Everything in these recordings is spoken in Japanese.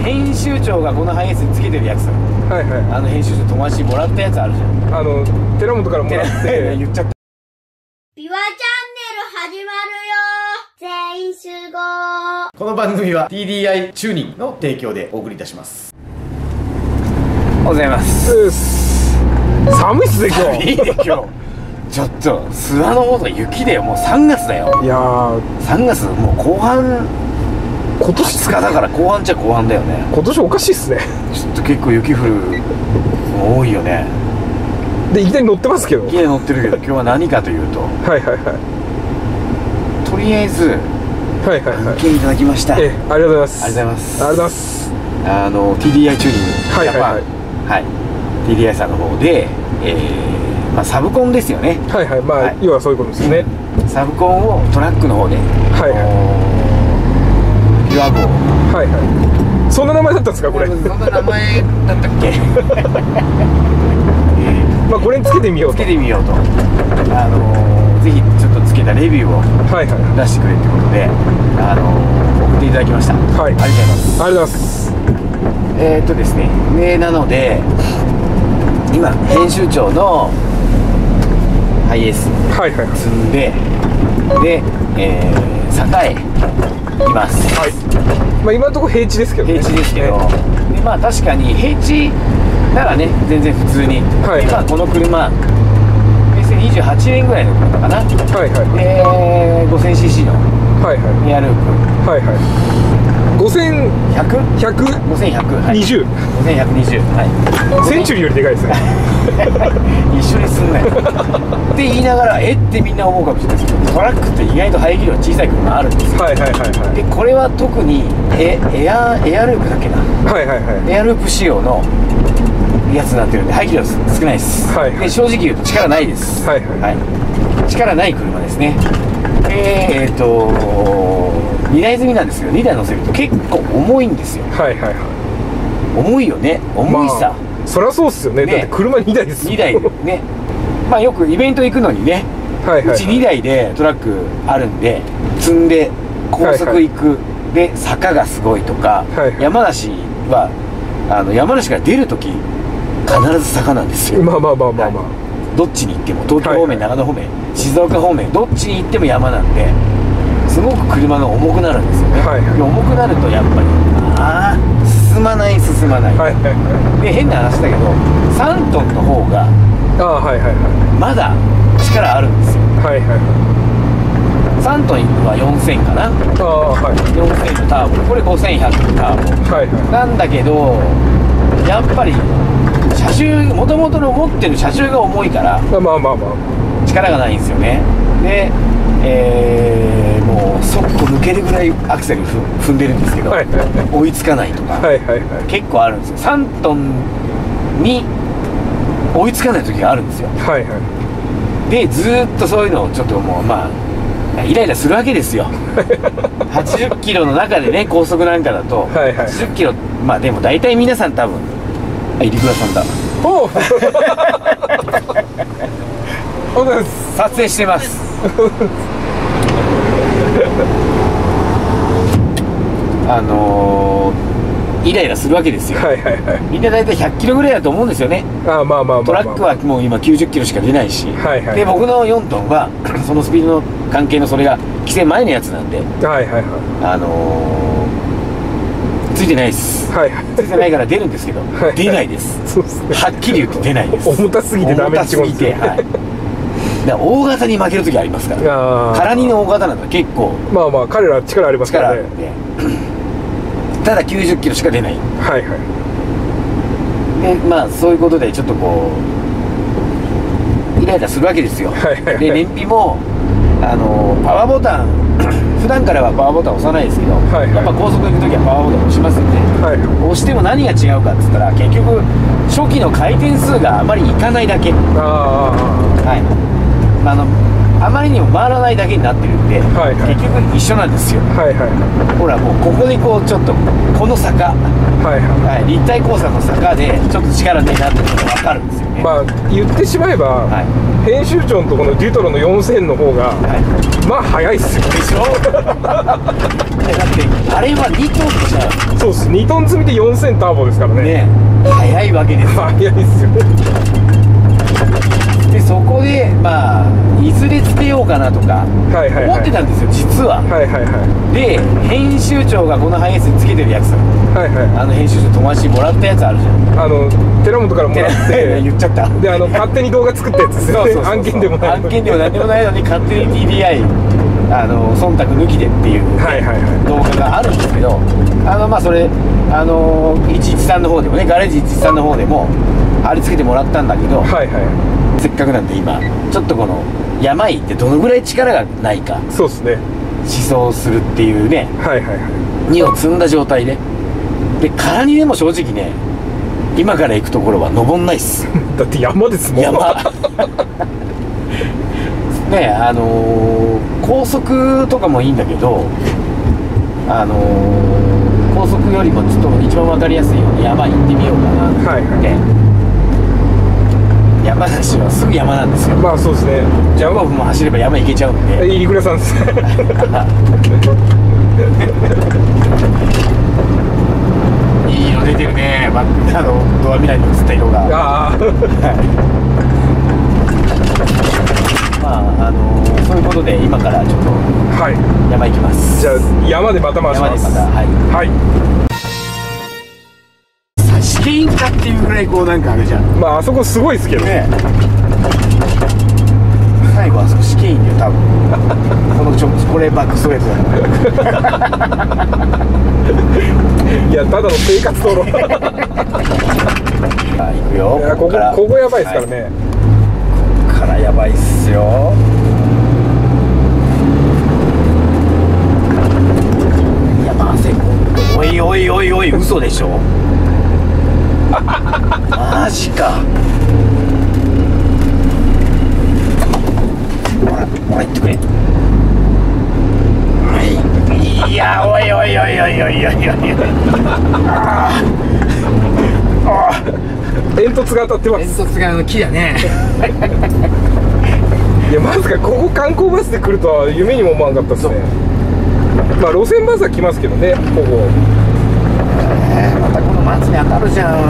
編集長がこのハイエースにつけてるやつ、 はいはい。 編集長友達にもらったやつあるじゃん。 寺本からもらって言っちゃった。 ビワチャンネル始まるよ。全員集合。 この番組は TDI チューニングの提供でお送りいたします。おはようございます。 寒いっすね今日。 いいね今日。ちょっと諏訪の方と雪でもう3月だよ。 いやー、 3月もう後半、 今年 20日だから後半っちゃ後半だよね。 今年おかしいっすね。 ちょっと結構雪降るの多いよね。 でいきなり乗ってますけど。 いきなり乗ってるけど今日は何かというと、 はいはいはい。 とりあえずはいはいはい。 受けいただきました。 ありがとうございます。 ありがとうございます。 ありがとうございます。 TDI チューニング、 はいはいはいはい、TDI さんの方で、まあ、サブコンですよね。 はいはい、まあ、 はい、 要はそういうことですね。 サブコンをトラックの方で、 はいはい、 ピュア号、 はいはい、そんな名前だったんですかこれ。 そんな名前だったっけまあこれにつけてみようと。 つけてみようと、ぜひちょっとつけたレビューをはいはい出してくれってことで、送っていただきました。はい、ありがとうございます。 ありがとうございます。 ですね、なので今編集長のハイエース積んで、で、坂へいます。はい、 まあ今のところ平地ですけどね。 平地ですけど、でまあ確かに平地ならね全然普通に、はい、今この車平成28年ぐらいの車かな。はいはい。で 5000cc のエアループ、はいはい、5100、はい、 センチュリーよりでかいですね。 一緒にすんなよって言いながらってみんな思うかもしれないですけど、トラックって意外と排気量小さい車あるんですよ。はいはいはいはい。でこれは特にエアループだっけな、はいはいはい、エアループ仕様のやつになってるんで排気量少ないです。はい、で正直言うと力ないです。はいはい、はい、力ない車ですね。2台積みなんですけど、2台乗せると結構重いんですよ。はいはいはい。重いよね、重いさ、 まあ、そりゃそうっすよね。だって車2台ですもん。 2台ね。まあよくイベント行くのにね、はいはいはい、うち2台でトラックあるんで積んで高速行く、はいはい、で坂がすごいとか、はいはい、山梨は山梨から出るとき必ず坂なんですよ。まあまあまあまあまあ、はい、どっちに行っても東京方面、はいはい、長野方面、静岡方面どっちに行っても山なんで、すごく車が重くなるんですよね。はいはい、重くなるとやっぱり進まない、はいはいはい、で変な話だけど3トンの方がはいはいはい、まだ力あるんですよ。はいはいはい、3トンは4000かな、はい、4000のターボ、これ5100のターボ、はいはい、なんだけどやっぱり車重、もともとの持ってる車重が重いから力がないんですよね。でもうそっと抜けるぐらいアクセル踏んでるんですけど、はいはいはい、追いつかないとか、はいはいはい、結構あるんですよ。3トンに追いつかない時があるんですよ。はいはい、でずーっとそういうのをちょっともうまあイライラするわけですよ。80キロの中でね、高速なんかだとはいはい、80キロ、まあでも大体皆さん多分入倉さんだ。おお撮影してますイライラするわけですよ。はいはいはい、みんな大体100キロぐらいだと思うんですよね。トラックはもう今90キロしか出ないし、はいはいはい、で僕の4トンはそのスピードの関係のそれが規制前のやつなんで、はいはいはい、ついてないです、はいはい、ついてないから出るんですけど、はい、出ないです。そうですね、はっきり言って出ないです。重たすぎてダメってことですね。はい、だから大型に負ける時ありますから。空荷の大型なんだ結構まあまあ彼ら力ありますからね。ただ90キロしか出ない。はいはい。でまあそういうことでちょっとこうイライラするわけですよ。はいはいはい、で燃費もパワーボタン普段からはパワーボタン押さないですけど、はいはい、やっぱ高速行く時はパワーボタン押しますよね。はいはい、押しても何が違うかっつったら結局初期の回転数があまりいかないだけ。はい。あまりにも回らないだけになってるんで、はいはい、結局一緒なんですよ。はいはい、ほらもうここにこうちょっとこの坂、はいはいはい、立体交差の坂でちょっと力ねえなってことが分かるんですよね。まあ言ってしまえば、はい、編集長のところのデュトロの4000の方が、はい、まあ速いっすよ。でしょだってあれは2トンじゃん。 そうっす、2トン積みで4000ターボですからね。 ね、速いわけです。 速いですよ。 でそこでまあいずれつけようかなとか思ってたんですよ、実は。で編集長がこのハイエースにつけてるやつ、編集長友達にもらったやつあるじゃん。 寺本からもらって言っちゃった。 で勝手に動画作ったやつですよね。案件でもない、 案件でも何でもないのに勝手に TDI忖度抜きでっていう動画があるんですけど、まあそれ113の方でもね、ガレージ113の方でもあれつけてもらったんだけど、せっかくなんで今ちょっとこのヤマイってどのぐらい力がないか、 そうですね、 試走するっていうね、2を積んだ状態で空にでも正直ね、今から行くところは登んないっす。 だって山ですもん。 山ね、高速とかもいいんだけど、高速よりもちょっと一番分かりやすいように山行ってみようかなって、山梨はすぐ山なんですよ。まあそうですね、15分も走れば山行けちゃうんで。 入倉さんですいい色出てるね、ドアミラーに映った色が。まあそういうことで今からちょっと山行きます。 じゃあ山でまた回します。 試験かっていうぐらいこうなんかあるじゃん。 まああそこすごいですけどね。 最後あそこ試験員だよ多分。これバックストレートだから。 いやただの生活道路。 行くよ。 ここやばいですからね。 ここからやばいっすよ。いやまあおいおいおいおい、嘘でしょ。マジか。ほら行ってくれ。いやおいおいおいおいおいおいおい。 煙突が当たってます。 煙突が木だね。 いやまさかここ観光バスで来るとは夢にも思わなかったですね。まあ路線バスは来ますけどね、ここ。 またこの松に当たるじゃん。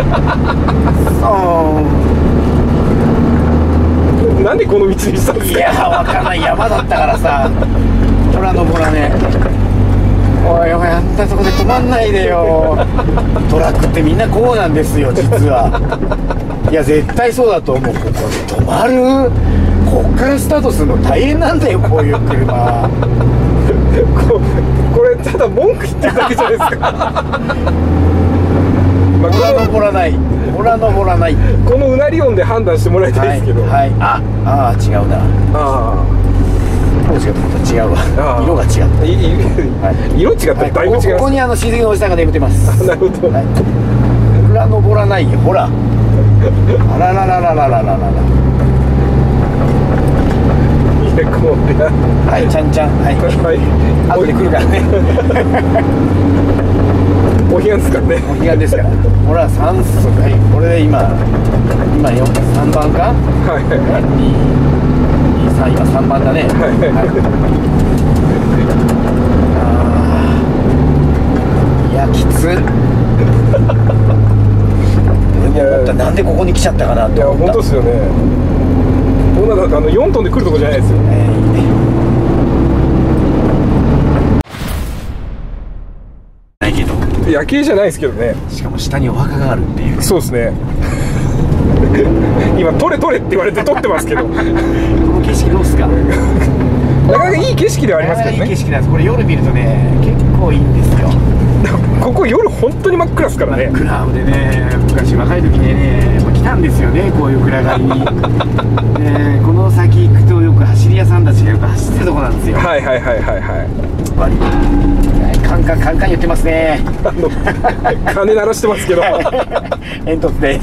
なんでこの道にしたんですか。 いやわかんない、山だったからさ。ほら登らね。おいおい、あんたそこで止まんないでよ。トラックってみんなこうなんですよ、実は。いや絶対そうだと思う。ここで止まる、こっからスタートするの大変なんだよ、こういう車。 これただ文句言ってるだけじゃないですか。 ほら登らない、ほら登らない。 このうなり音で判断してもらいたいですけど。 違うな。違うわ。色が違った。 色違ったらだいぶ違う。 ここに親戚のおじさんが眠ってます。 なるほど。 ほら登らないよ、ほら。あらららららららら。はい、ちゃんちゃん。はい。後で来るからね。 お彼岸ですからね。 お彼岸ですから。ほら、酸素。はい、これで今3番か。今3番だね。いやきつ。なんでここに来ちゃったかなと思った。 本当ですよね。こんななんか4トンで来るとこじゃないですよ。 ないけど。 夜景じゃないですけどね。 しかも下にお墓があるっていう。 そうですね。今撮れって言われて撮ってますけど。この景色どうですか。なかなかいい景色ではありますけどね。 いい景色なんです。これ夜見るとね結構いいんですよ。 ここ夜本当に真っ暗ですからね。 真っ暗でね、昔若い時にね来たんですよね、こういう暗がりに。この先行くとよく走り屋さんたちがよく走ってるとこなんですよ。カンカンカンカン言ってますね。 鐘鳴らしてますけど。 煙突です。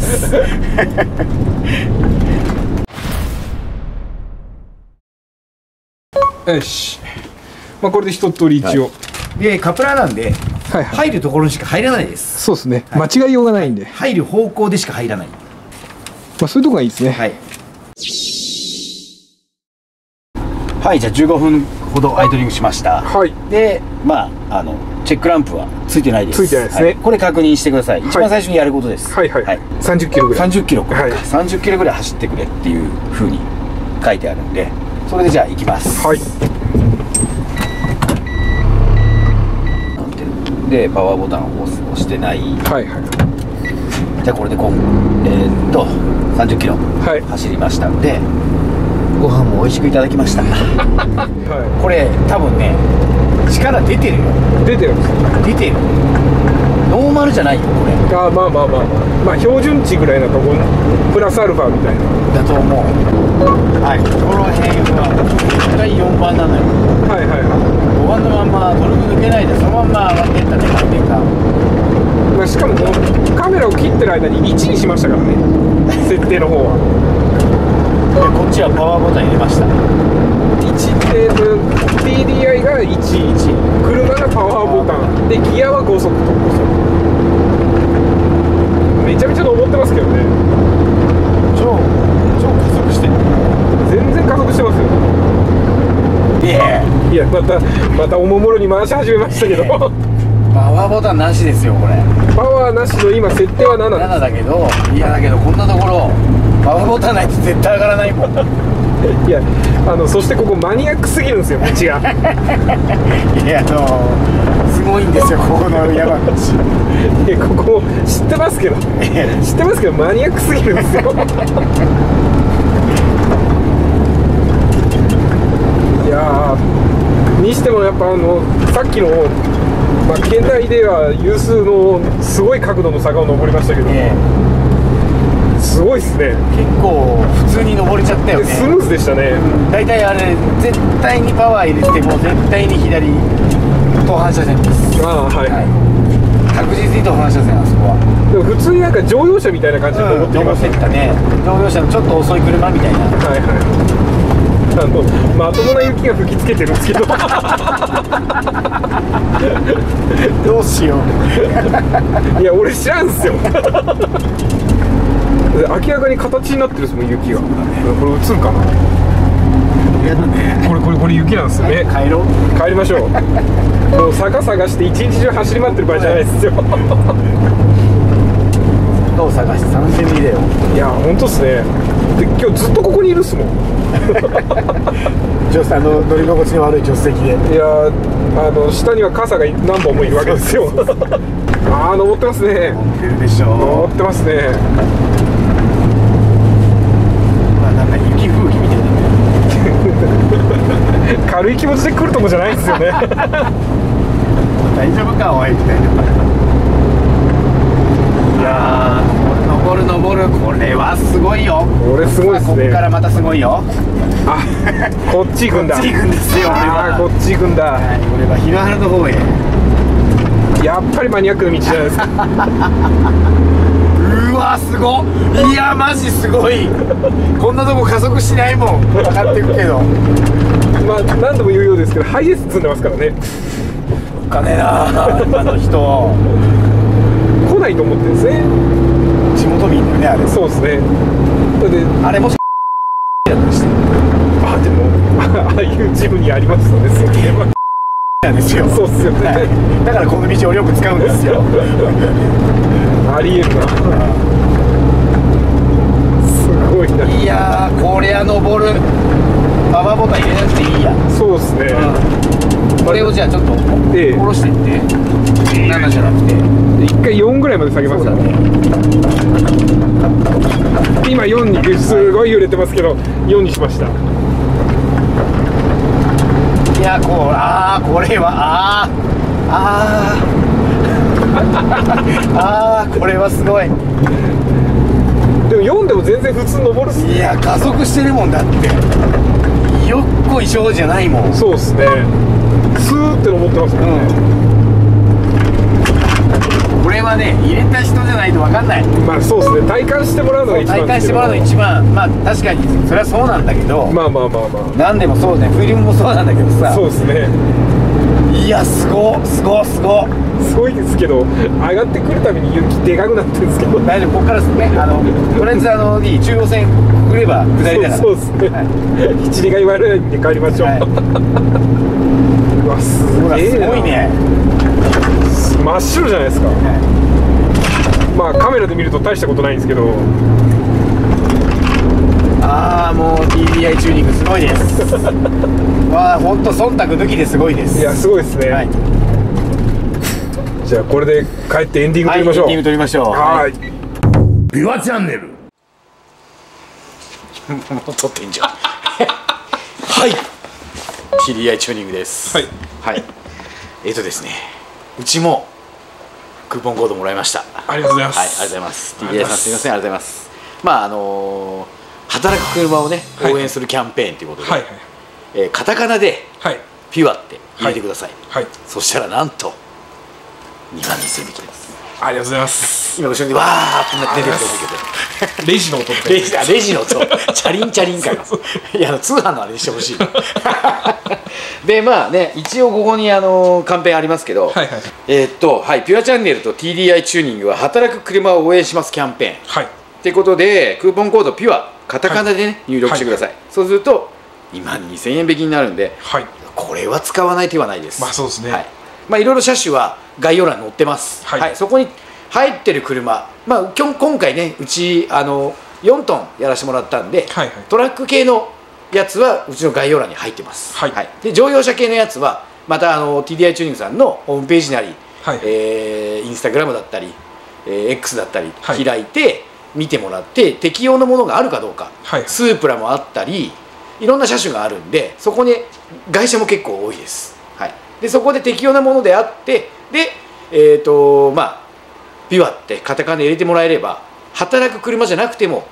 よし。まあこれで一通り一応。 でカプラーなんで入るところにしか入らないです。 そうですね。間違いようがないんで。 入る方向でしか入らない。 まあそういうとこがいいですね。 はい、じゃあ15分ほどアイドリングしました。 はい。 でまあチェックランプはついてないです。 ついてないですね、 はい、これ確認してください。一番最初にやることです。 はいはい、はい、30キロぐらい、 30キロか、 はい、 30キロぐらい走ってくれっていう風に書いてあるんで、それでじゃあ行きます。はい。でパワーボタンを押してない。はいはい。じゃあこれで30キロ走りましたんで、ご飯も美味しくいただきました。はい、これ多分ね力出てるよ。 出てるんですか？ 出てる。ノーマルじゃないよこれ。 ああ、まあまあまあまあ、まあ標準値ぐらいなとこプラスアルファみたいなだと思う。はい、この辺は絶対4番なのよ。はいはいはい。5番のまんまトルク抜けないでそのまんま上がっていったね、回転が。 まあ、しかもこのカメラを切ってる間に1にしましたからね設定の方は。 でこっちはパワーボタン入れました。 TDI が11、車がパワーボタンでギアは5速と5速。めちゃめちゃ登ってますけどね。 超加速してる。 全然加速してますよ。いやまたおもむろに回し始めましたけどパワーボタンなしですよこれ。 パワーなしの今設定は7です。 7だけど、いやだけどこんなところパワーボタンないと絶対上がらないもん。 いやそしてここマニアックすぎるんですよ道が。 いやすごいんですよここの山道。 いやここ知ってますけどマニアックすぎるんですよ。いやにしてもやっぱさっきの、まあ、県内では有数のすごい角度の坂を登りましたけど、すごいっすね。 結構普通に登れちゃったよね。 スムーズでしたね。 大体あれ絶対にパワー入れても絶対に左と反射線です。 ああはい、はい、 確実にと反射線、あそこは。 でも普通になんか乗用車みたいな感じで登ってきましたね。 乗用車のちょっと遅い車みたいな。 はいはい。まともな雪が吹きつけてるんですけどどうしよう。 いや俺知らんすよ。明らかに形になってるですもん雪が。これ映るかな。 やだね。 これ雪なんですよね。帰りましょう。もう坂探して一日中走り回ってる場合じゃないですよ。 坂を探して楽しみだよ。 いや本当っすね。で今日ずっとここにいるっすもん。 乗り心地の悪い助手席で。 いや下には傘が何本もいるわけですよ。ああ登ってますね。 登ってるでしょ。 登ってますね。 なんか雪吹雪みたいなね。 軽い気持ちで来るとこじゃないんですよね。 大丈夫かおいみたいな。いや登るこれはすごいよ。 これすごいですね。 こっからまたすごいよ。 あ、こっち行くんだ。 こっち行くんですよ。 ああこっち行くんだ。 はい、これは日の原の方へ。 やっぱりマニアックな道じゃないですか。 うわすごっ。いやマジすごい。こんなとこ加速しないもん。分かってるけど。 まあ何度も言うようですけどハイエース積んでますからね。 お金なあの人。 来ないと思ってるんですね。 地元民だよねあれ。 そうですね。であれもしやったりして。 あでもああいうジムにありましたね。そういえばなんですよ。 そうっすよね、 はい、だからこの道をよく使うんですよ。 ありえるな。すごいな。 いやこれは登る。パワーボタン入れなくていいや。 そうですね、 これをじゃあちょっと下ろしていって、7じゃなくて 1回4ぐらいまで下げますからね。今4にすごい揺れてますけど4にしました。 いやこれはこれはすごい。 でも4でも全然普通登るっすね。 いや加速してるもんだって。よっこいしょじゃないもん。 そうっすね。スーって登ってますもんね、 これはね入れた人じゃないと分かんない。 まあそうですね。体感してもらうのが一番。 体感してもらうのが一番。まあ確かにそれはそうなんだけど、 まあ何でもそうね。フィルムもそうなんだけどさ。 そうですね。 いやすごいですけど上がってくるたびに雪でかくなってるんですけど大丈夫。ここからですねとりあえずいい中央線くぐれば下りだから。 そうですね、はい、一里が言われないんで帰りましょう、はいすごいね。 真っ白じゃないですか。まあカメラで見ると大したことないんですけど、 ああもう TDI チューニングすごいですわあ本当忖度抜きですごいです。 いやすごいですね、はい、じゃあこれで帰ってエンディング撮りましょう。 エンディング撮りましょう。 はい、 ビワチャンネルもう撮ってんじゃんはい TDI チューニングです。はい、はい、ですね、うちもクーポンコードもらいました。 ありがとうございます。 はい、ありがとうございます。TDI さんすみません、ありがとうございます。まあ働く車をね応援するキャンペーンということで、カタカナでピュアって入れてください。そしたらなんと2万2000円引きです。 ありがとうございます。 今後ろにわーって出てるんですけど、 レジの音ってレジの音チャリンチャリンかな。いや通販のあれにしてほしいでまあね一応ここにキャンペーンありますけど、はい、ピュアチャンネルと TDI チューニングは働く車を応援しますキャンペーン、はい、ってことでクーポンコードピュアカタカナでね入力してください。そうすると2万2000円引きになるんで、これは使わない手はないです。 まあそうですね。 まあいろいろ車種は概要欄に載ってます。そこに入ってる車、まあ今回ねうち4トンやらせてもらったんで、トラック系のやつはうちの概要欄に入ってます。で乗用車系のやつはまたTDI チューニングさんのホームページなり、インスタグラムだったり、X だったり開いて見てもらって、適用のものがあるかどうか、スープラもあったりいろんな車種があるんで、そこに外車も結構多いです。でそこで適用なものであって、でまあピュアってカタカナで入れてもらえれば働く車じゃなくても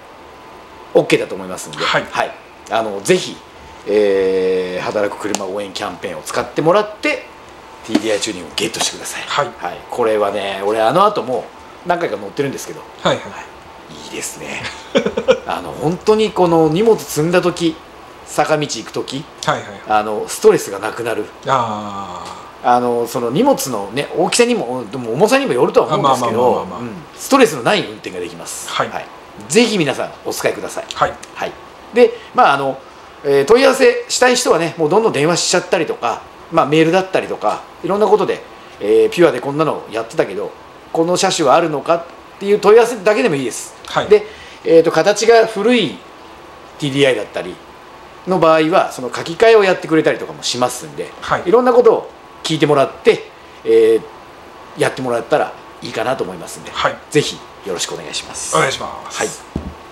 OK だと思いますんで、ぜひ、働く車応援キャンペーンを使ってもらって TDI チューニングをゲットしてください。これはね俺後も何回か乗ってるんですけど、いいですね本当にこの荷物積んだ時坂道行く時ストレスがなくなる。その荷物のね大きさにも重さにもよるとは思うんですけど、ストレスのない運転ができます。ぜひ皆さんお使いください。でまあ問い合わせしたい人はねもうどんどん電話しちゃったりとか、まあメールだったりとかいろんなことで、ピュアでこんなのやってたけどこの車種はあるのかっていう問い合わせだけでもいいです。で、形が古い TDI だったりの場合はその書き換えをやってくれたりとかもしますんで、いろんなことを聞いてもらって、やってもらったらいいかなと思いますんで、ぜひよろしくお願いします。 お願いします。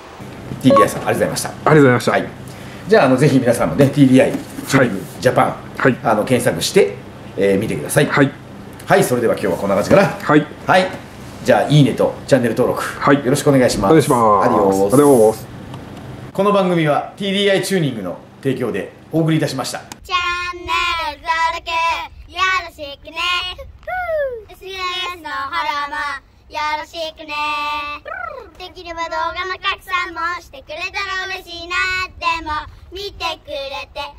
TDI さんありがとうございました。 ありがとうございました。 じゃあぜひ皆さんもね TDI チューニングジャパン検索して見てください。はい、それでは今日はこんな感じかな。はい、じゃあいいねとチャンネル登録よろしくお願いします。 お願いします。 アディオス。この番組は TDI チューニングの提供でお送りいたしました。 チャンネル登録よろしくね。SNS のフォローもよろしくね。できれば動画の拡散もしてくれたら嬉しいな。でも見てくれて